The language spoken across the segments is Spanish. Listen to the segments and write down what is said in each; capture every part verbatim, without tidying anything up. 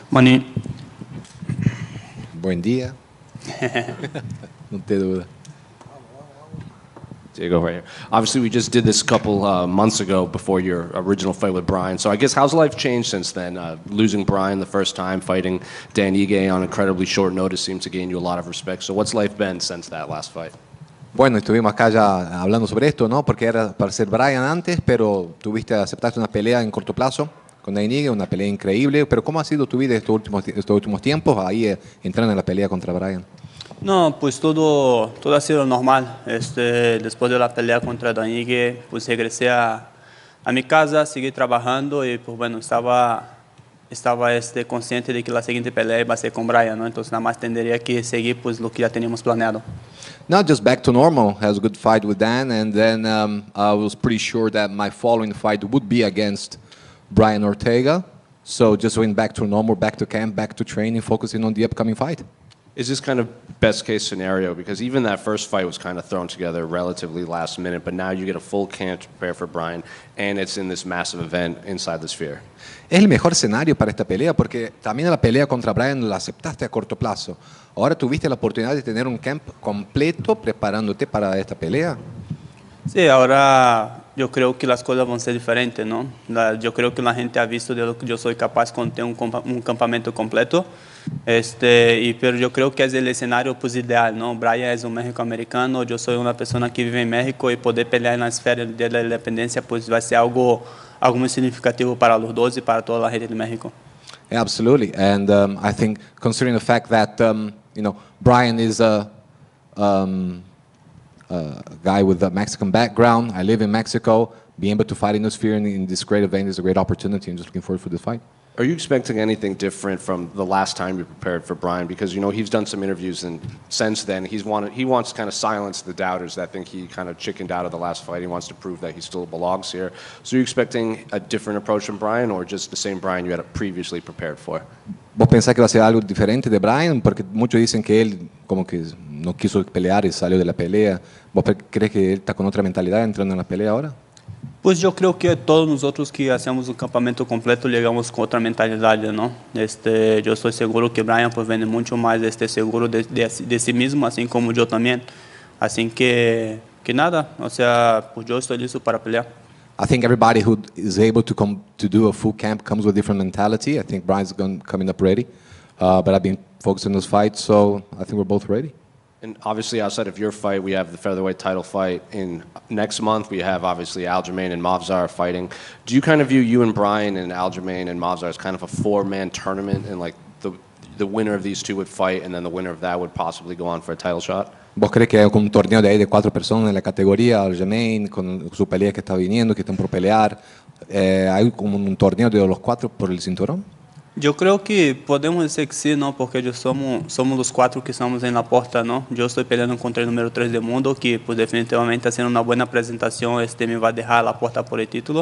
Money. Buen día. No te duda. Diego right here. Obviously, we just did this a couple uh, months ago before your original fight with Brian. So I guess how's life changed since then? Uh, losing Brian the first time, fighting Dan Ige on incredibly short notice seemed to gain you a lot of respect. So what's life been since that last fight? Bueno, estuvimos acá ya hablando sobre esto, ¿no? Porque era para ser Brian antes, pero tuviste, aceptaste una pelea en corto plazo con Dainigue, una pelea increíble. Pero ¿cómo ha sido tu vida estos últimos, estos últimos tiempos? Ahí eh, entrando en la pelea contra Brian. No, pues todo, todo ha sido normal. Este, después de la pelea contra Dainigue, pues regresé a, a mi casa, seguí trabajando y pues bueno, estaba, estaba este, consciente de que la siguiente pelea iba a ser con Brian, ¿no? Entonces nada más tendría que seguir pues lo que ya teníamos planeado. Now just back to normal. Has a good fight with Dan, and then um, I was pretty sure that my following fight would be against Brian Ortega. So just went back to normal, back to camp, back to training, focusing on the upcoming fight. Is this kind of best case scenario? Because even that first fight was kind of thrown together relatively last minute, but now you get a full camp to prepare for Brian, and it's in this massive event inside the Sphere. Es el mejor escenario para esta pelea porque también la pelea contra Brian la aceptaste a corto plazo. Ahora tuviste la oportunidad de tener un camp completo preparándote para esta pelea. Sí, ahora yo creo que las cosas van a ser diferentes, ¿no? La, yo creo que la gente ha visto de lo que yo soy capaz con tener un, compa, un campamento completo. Este, y, pero yo creo que es el escenario pues, ideal, ¿no? Brian es un México-americano, yo soy una persona que vive en México y poder pelear en la esfera de la independencia pues, va a ser algo, algo muy significativo para los dos y para toda la gente de México. Absolutely, and um, I think considering the fact that um, you know Brian is a, um, a guy with a Mexican background, I live in Mexico, being able to fight in the Sphere in, in this great event is a great opportunity, and just looking forward for this fight. Are you expecting anything different from the last time you prepared for Brian? Because you know he's done some interviews, and since then he's wanted he wants to kind of silence the doubters that think he kind of chickened out of the last fight. He wants to prove that he still belongs here. So are you expecting a different approach from Brian, or just the same Brian you had previously prepared for? ¿Vos pensás que va a ser algo diferente de Brian? Porque muchos dicen que él como que no quiso pelear y salió de la pelea. ¿Vos crees que él está con otra mentalidad entrando en la pelea ahora? Pues yo creo que todos nosotros que hacemos un campamento completo llegamos con otra mentalidad, ¿no? Este, yo estoy seguro que Brian pues viene mucho más este, seguro de, de, de sí mismo, así como yo también. Así que, que nada, o sea, pues yo estoy listo para pelear. I think everybody who is able to come to do a full camp comes with different mentality. I think Brian's going, coming up ready, uh, but I've been focused on this fight, so I think we're both ready. And obviously, outside of your fight, we have the featherweight title fight in next month. We have obviously Aljamain and Movsar fighting. Do you kind of view you and Brian and Aljamain and Movsar as kind of a four-man tournament, and like the the winner of these two would fight, and then the winner of that would possibly go on for a title shot? ¿Vos crees que hay un torneo de ahí de cuatro personas en la categoría, Aljamain, con su pelea que está viniendo, que están por pelear? Eh, ¿Hay como un torneo de los cuatro por el cinturón? Yo creo que podemos decir que sí, ¿no? Porque yo somos, somos los cuatro que estamos en la puerta, ¿no? Yo estoy peleando contra el número tres del mundo, que pues definitivamente haciendo una buena presentación este, me va a dejar la puerta por el título.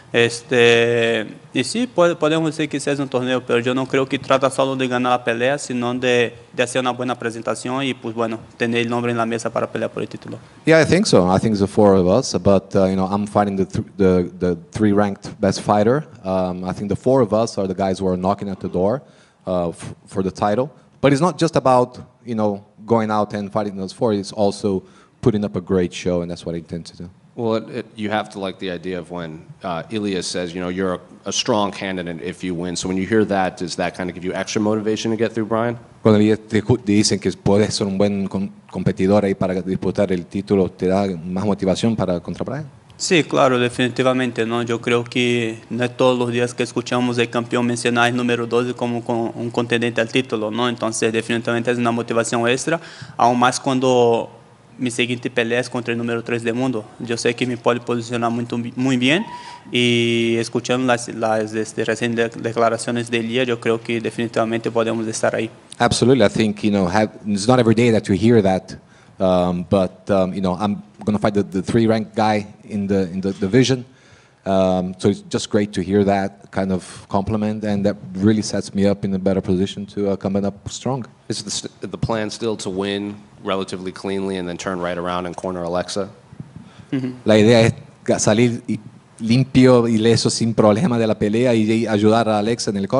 Este, y sí, puede, podemos decir que sí es un torneo, pero yo no creo que trata solo de ganar la pelea, sino de, de hacer una buena presentación y pues bueno, tener el nombre en la mesa para pelear por el título. Yeah, I think so. I think it's the four of us, but uh, you know, I'm fighting the th the, the three ranked best fighter. Um, I think the four of us are the guys who are knocking at the door uh, f for the title. But it's not just about you know going out and fighting those four. It's also putting up a great show, and that's what I intend to do. Well, it, it, you have to like the idea of when uh, Ilias says, you know, you're a, a strong candidate if you win. So when you hear that, does that kind of give you extra motivation to get through Brian? Cuando te dicen que puedes ser un buen com competidor ahí para disputar el título, ¿te da más motivación para contra Brian? Sí, claro, definitivamente, ¿no? Yo creo que no es todos los días que escuchamos el campeón mencionar el número doce como un contendiente al título, ¿no? Entonces, definitivamente es una motivación extra, aún más cuando mi siguiente pelea es contra el número tres del mundo. Yo sé que me puede posicionar muy, muy bien y escuchando las, las este, recientes declaraciones de Elia, yo creo que definitivamente podemos estar ahí. Absolutely, I think you know have, it's not every day that you hear that, um, but um, you know I'm going to fight the, the three-ranked guy in the in the division. Um, so it's just great to hear that kind of compliment, and that really sets me up in a better position to uh, come up strong. Is the, the plan still to win relatively cleanly and then turn right around and corner Alexa? Mm-hmm. La idea es salir limpio, ileso, sin problema de la pelea y ayudar a Alexa en el corner.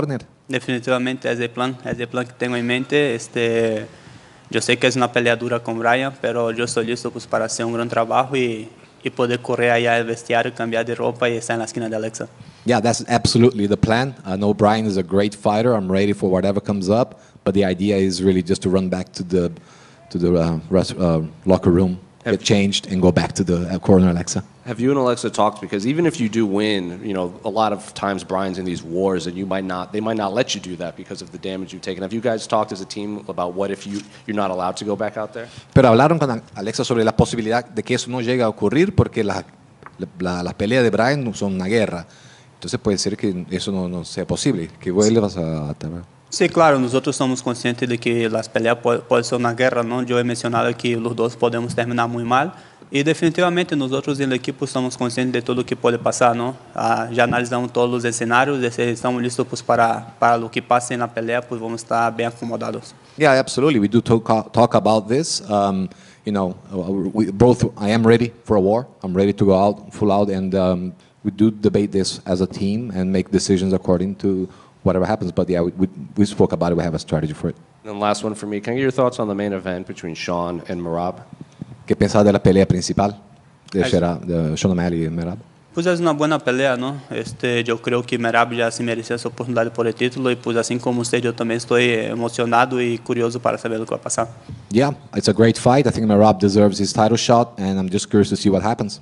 Definitivamente es el plan, es el plan que tengo en mente. Este, yo sé que es una pelea dura con Brian, pero yo estoy listo pues, para hacer un gran trabajo y, y poder correr allá al vestiario, cambiar de ropa y estar en la esquina de Alexa. Yeah, that's absolutely the plan. I know Brian is a great fighter. I'm ready for whatever comes up, but the idea is really just to run back to the to the uh, rest, uh, locker room, Have- get changed, and go back to the uh, corner Alexa. Have you and Alexa talked? Because even if you do win, you know, a lot of times Brian's in these wars, and you might not. They might not let you do that because of the damage you've taken. Have you guys talked as a team about what if you you're not allowed to go back out there? Pero hablaron con Alexa sobre la posibilidad de que eso no llegue a ocurrir porque la- la- las peleas de Brian no son una guerra. Entonces puede ser que eso no, no sea posible, que vuelvas a... a Sí, claro, nosotros somos conscientes de que las peleas pueden puede ser una guerra, ¿no? Yo he mencionado que los dos podemos terminar muy mal y definitivamente nosotros en el equipo estamos conscientes de todo lo que puede pasar, ¿no? Ah, ya analizamos todos los escenarios, estamos listos pues, para, para lo que pase en la pelea, pues vamos a estar bien acomodados. Yeah, absolutely. We do talk, talk about this. Um, you know, we both. I am ready for a war. I'm ready to go out full out, and um, we do debate this as a team and make decisions according to whatever happens. But yeah, we, we, we spoke about it. We have a strategy for it. And last one for me. Can I get your thoughts on the main event between Sean and Merab? ¿Qué pensás de la pelea principal de, Ay. Shera- de Sean O'Malley y Merab? Pues es una buena pelea, ¿no? Este, yo creo que Merab ya se merecía esa oportunidad por el título y pues así como usted, yo también estoy emocionado y curioso para saber lo que va a pasar. Yeah, it's a great fight. I think Merab deserves his title shot, and I'm just curious to see what happens.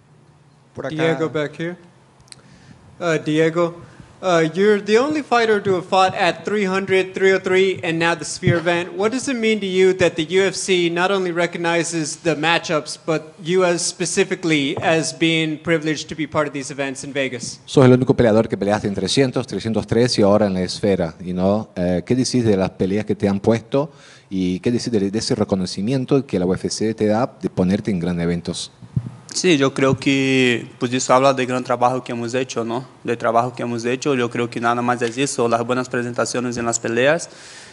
Por acá. Diego back here. Uh, Diego, uh, you're the only fighter to have fought at three hundred, three oh three, and now the Sphere event. What does it mean to you that the U F C not only recognizes the matchups, but you as specifically as being privileged to be part of these events in Vegas? Sos el único peleador que peleaste en trescientos, trescientos tres y ahora en la esfera. You know? Eh, ¿Qué decís de las peleas que te han puesto y qué decís de, de ese reconocimiento que la U F C te da de ponerte en grandes eventos? Sí, yo creo que pues eso habla del gran trabajo que hemos hecho, ¿no? Del trabajo que hemos hecho, yo creo que nada más es eso, las buenas presentaciones en las peleas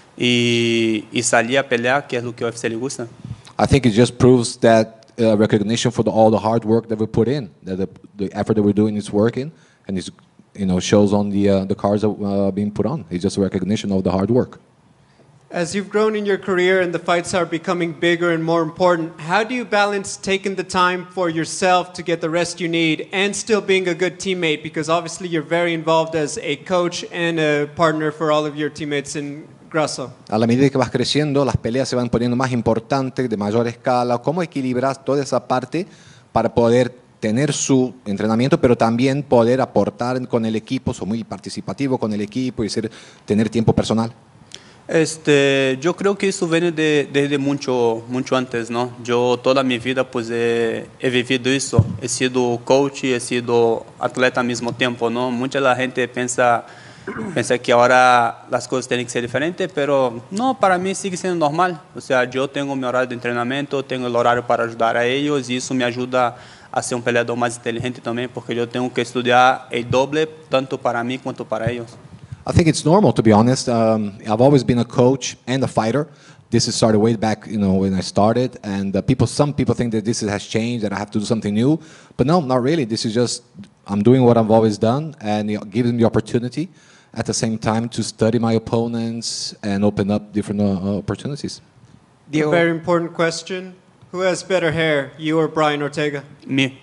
y, y salir a pelear, que es lo que a U F C le gusta. I think it just proves that uh, recognition for the, all the hard work that we put in, that the, the effort that we're doing is working, and it's, you know, shows on the uh, the cards that uh, being put on. It's just a recognition of the hard work. As you've grown in your career and the fights are becoming bigger and more important, how do you balance taking the time for yourself to get the rest you need and still being a good teammate? Because obviously you're very involved as a coach and a partner for all of your teammates in Grasso. A la medida que vas creciendo, las peleas se van poniendo más importantes, de mayor escala. ¿Cómo equilibras toda esa parte para poder tener su entrenamiento, pero también poder aportar con el equipo? Soy muy participativo con el equipo y ser, tener tiempo personal. Este, yo creo que eso viene de, desde mucho, mucho antes, ¿no? Yo toda mi vida pues he, he vivido eso, he sido coach y he sido atleta al mismo tiempo, ¿no? Mucha la gente piensa, piensa que ahora las cosas tienen que ser diferentes, pero no, para mí sigue siendo normal. O sea, yo tengo mi horario de entrenamiento, tengo el horario para ayudar a ellos y eso me ayuda a ser un peleador más inteligente también, porque yo tengo que estudiar el doble, tanto para mí como para ellos. I think it's normal, to be honest. Um, I've always been a coach and a fighter. This has started way back, you know, when I started. And uh, people, some people think that this has changed, that I have to do something new. But no, not really. This is just, I'm doing what I've always done and you know, give them the opportunity at the same time to study my opponents and open up different uh, opportunities. A very important question. Who has better hair, you or Brian Ortega? Me.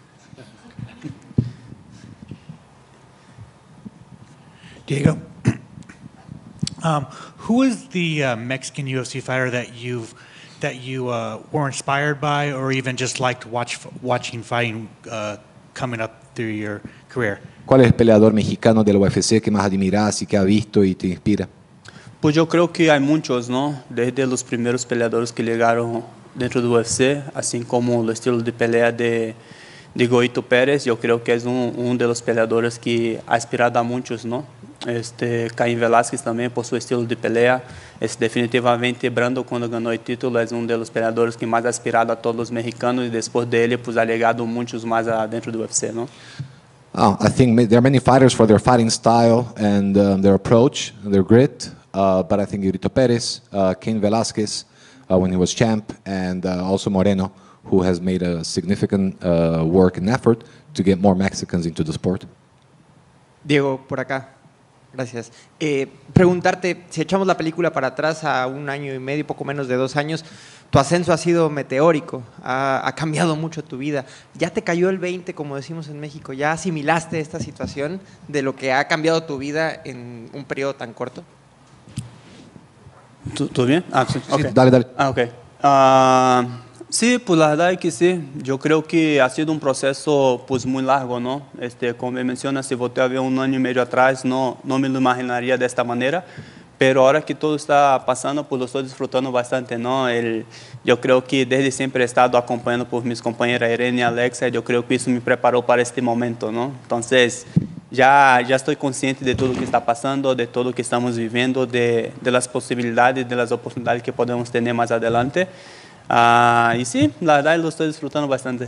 Diego, um, who is the uh, Mexican U F C fighter that you've that you uh, were inspired by, or even just liked watch, watching fighting uh, coming up through your career? ¿Cuál es el peleador mexicano de la U F C que más admiras y que has visto y te inspira? Pues yo creo que hay muchos, ¿no? Desde los primeros peleadores que llegaron dentro del U F C, así como el estilo de pelea de, de Goito Pérez, yo creo que es un, un de los peleadores que ha inspirado a muchos, ¿no? Este, Caín Velázquez también por su estilo de pelea. Es definitivamente Brando cuando ganó el título es uno de los peleadores que más ha inspirado a todos los mexicanos y después de él pues ha llegado muchos más dentro del U F C, ¿no? Oh, I think ma- there are many fighters for their fighting style and um, their approach, and their grit. Uh, but I think Yurito Perez, uh, Cain Velasquez, uh, when he was champ, and uh, also Moreno, who has made a significant uh, work and effort to get more Mexicans into the sport. Diego, por acá. Gracias. Eh, preguntarte, si echamos la película para atrás a un año y medio, poco menos de dos años, tu ascenso ha sido meteórico, ha, ha cambiado mucho tu vida. ¿Ya te cayó el veinte, como decimos en México? ¿Ya asimilaste esta situación de lo que ha cambiado tu vida en un periodo tan corto? ¿Todo bien? Ah, sí. Sí, Okay. dale, dale. Ah, ok. Ah, sí, pues la verdad es que sí. Yo creo que ha sido un proceso pues muy largo, ¿no? Este, como me mencionas, si volteé a ver un año y medio atrás, no, no me lo imaginaría de esta manera. Pero ahora que todo está pasando, pues lo estoy disfrutando bastante, ¿no? El, yo creo que desde siempre he estado acompañando por mis compañeras Irene y Alexa, yo creo que eso me preparó para este momento, ¿no? Entonces, ya, ya estoy consciente de todo lo que está pasando, de todo lo que estamos viviendo, de, de las posibilidades, de las oportunidades que podemos tener más adelante. Uh, y sí, la verdad lo estoy disfrutando bastante.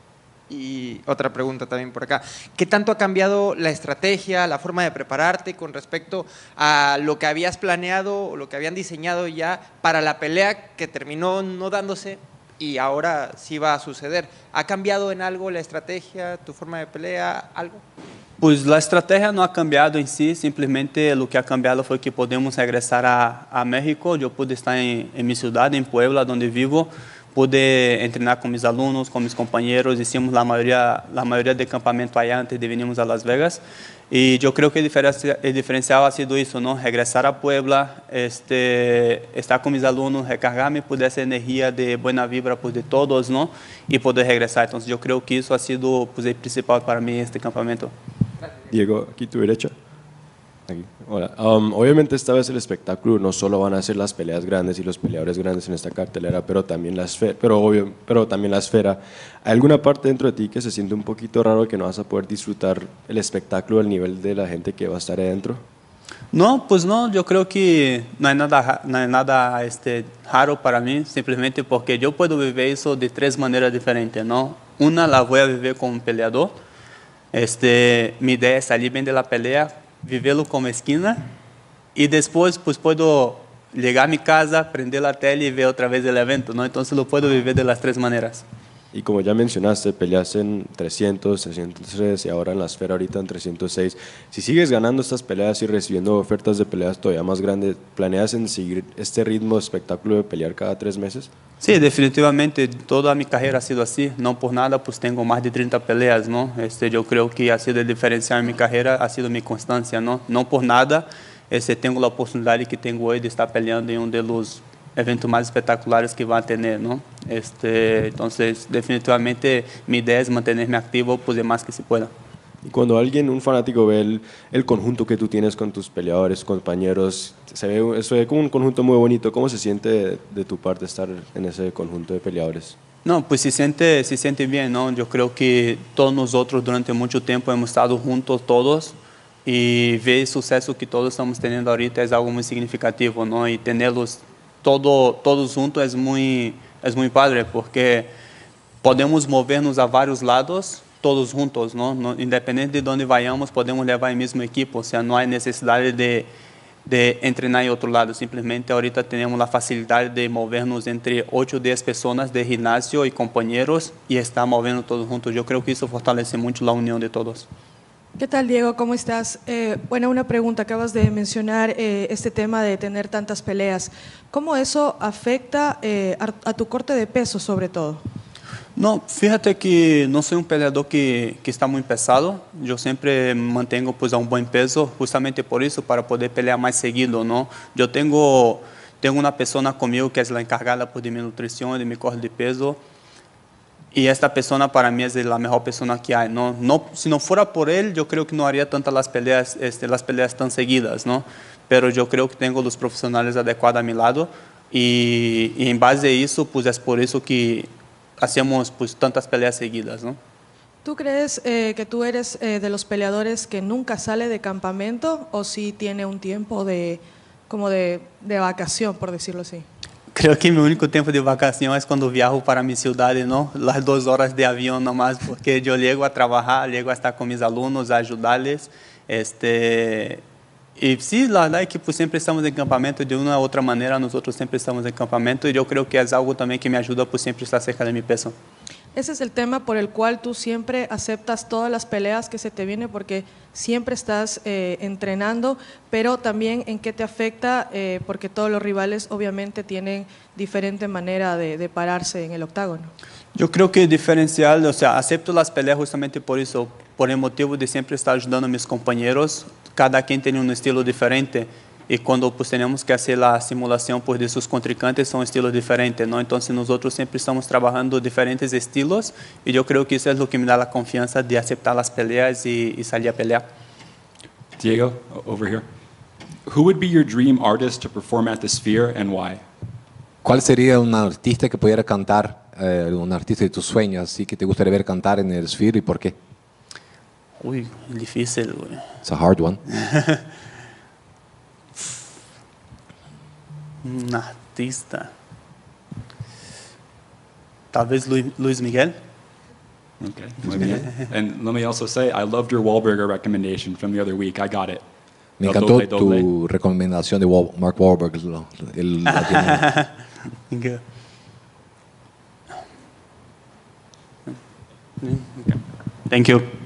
Y otra pregunta también por acá. ¿Qué tanto ha cambiado la estrategia, la forma de prepararte con respecto a lo que habías planeado o lo que habían diseñado ya para la pelea que terminó no dándose y ahora sí va a suceder? ¿Ha cambiado en algo la estrategia, tu forma de pelea, algo? Pues la estrategia no ha cambiado en sí, simplemente lo que ha cambiado fue que podemos regresar a, a México. Yo pude estar en, en mi ciudad, en Puebla, donde vivo. Pude entrenar con mis alumnos, con mis compañeros, hicimos la mayoría, la mayoría de campamento allá antes de venirnos a Las Vegas. Y yo creo que el, diferencia, el diferencial ha sido eso, ¿no? Regresar a Puebla, este, estar con mis alumnos, recargarme por esa energía de buena vibra pues, de todos, ¿no? Y poder regresar. Entonces yo creo que eso ha sido pues, el principal para mí este campamento. Diego, aquí tu derecha. Aquí. Hola. Um, obviamente esta vez el espectáculo no solo van a ser las peleas grandes y los peleadores grandes en esta cartelera, pero también la esfera, pero obvio, pero también la esfera. ¿Hay alguna parte dentro de ti que se siente un poquito raro que no vas a poder disfrutar el espectáculo al nivel de la gente que va a estar adentro? No, pues no, yo creo que no hay nada, no hay nada este, raro para mí, simplemente porque yo puedo vivir eso de tres maneras diferentes, ¿no? Una la voy a vivir como un peleador. Este, mi idea es salir bien de la pelea, viverlo como esquina y después pues puedo llegar a mi casa, prender la tele y ver otra vez el evento, ¿no? Entonces lo puedo vivir de las tres maneras. Y como ya mencionaste, peleas en trescientos, trescientos tres y ahora en la esfera ahorita en trescientos seis. Si sigues ganando estas peleas y recibiendo ofertas de peleas todavía más grandes, ¿planeas en seguir este ritmo de espectáculo de pelear cada tres meses? Sí, definitivamente, toda mi carrera ha sido así, no por nada, pues tengo más de treinta peleas, ¿no? Este, yo creo que ha sido el diferencial en mi carrera, ha sido mi constancia, ¿no? No por nada, este, tengo la oportunidad que tengo hoy de estar peleando en uno de los eventos más espectaculares que va a tener, ¿no? Este, entonces, definitivamente, mi idea es mantenerme activo, pues, de más que se pueda. Y cuando alguien, un fanático, ve el, el conjunto que tú tienes con tus peleadores, compañeros, se ve, se ve como un conjunto muy bonito. ¿Cómo se siente de, de tu parte estar en ese conjunto de peleadores? No, pues se siente, se siente bien, ¿no? Yo creo que todos nosotros durante mucho tiempo hemos estado juntos todos y ver el suceso que todos estamos teniendo ahorita es algo muy significativo, ¿no? Y tenerlos todo, todos juntos es muy, es muy padre porque podemos movernos a varios lados todos juntos, ¿no? No, independente de dónde vayamos, podemos levar el mismo equipo, o sea, no hay necesidad de, de entrenar en otro lado, simplemente ahorita tenemos la facilidad de movernos entre ocho o diez personas de gimnasio y compañeros y estar moviendo todos juntos. Yo creo que eso fortalece mucho la unión de todos. ¿Qué tal, Diego? ¿Cómo estás? Eh, bueno, una pregunta. Acabas de mencionar eh, este tema de tener tantas peleas. ¿Cómo eso afecta eh, a, a tu corte de peso, sobre todo? No, fíjate que no soy un peleador que, que está muy pesado. Yo siempre mantengo pues, a un buen peso, justamente por eso, para poder pelear más seguido, ¿no? Yo tengo, tengo una persona conmigo que es la encargada pues, de mi nutrición, de mi corte de peso. Y esta persona para mí es la mejor persona que hay, ¿no? No, si no fuera por él, yo creo que no haría tantas las peleas, este, las peleas tan seguidas, ¿no? Pero yo creo que tengo los profesionales adecuados a mi lado y, y en base a eso, pues es por eso que hacemos pues tantas peleas seguidas, ¿no? ¿Tú crees eh, que tú eres eh, de los peleadores que nunca sale de campamento o sí tiene un tiempo de, como de, de vacación, por decirlo así? Creo que mi único tiempo de vacación es cuando viajo para mi ciudad, ¿no? Las dos horas de avión nomás, porque yo llego a trabajar, llego a estar con mis alumnos, a ayudarles. Este, y sí, la verdad es que pues, siempre estamos en campamento, de una u otra manera nosotros siempre estamos en campamento y yo creo que es algo también que me ayuda pues, siempre estar cerca de mi peso. ese es el tema por el cual tú siempre aceptas todas las peleas que se te vienen, porque siempre estás eh, entrenando, pero también en qué te afecta, eh, porque todos los rivales obviamente tienen diferente manera de, de pararse en el octágono. Yo creo que diferencial, o sea, acepto las peleas justamente por eso, por el motivo de siempre estar ayudando a mis compañeros. Cada quien tiene un estilo diferente y cuando pues tenemos que hacer la simulación pues, de sus contrincantes son estilos diferentes, ¿no? Entonces nosotros siempre estamos trabajando diferentes estilos y yo creo que eso es lo que me da la confianza de aceptar las peleas y, y salir a pelear. Diego, over here. Who would be your dream artist to perform at the Sphere and why? ¿Cuál sería un artista que pudiera cantar, eh, un artista de tus sueños, así que te gustaría ver cantar en el Sphere y por qué? Uy, difícil, güey. It's a hard one. Un artista. Tal vez Luis, Luis Miguel. Okay. Muy bien. And let me also say, I loved your Wahlberger recommendation from the other week. I got it. Me El encantó doble, doble. tu recomendación de Wal- Mark Wahlberg. lo- el latino. Good. Okay. Thank you.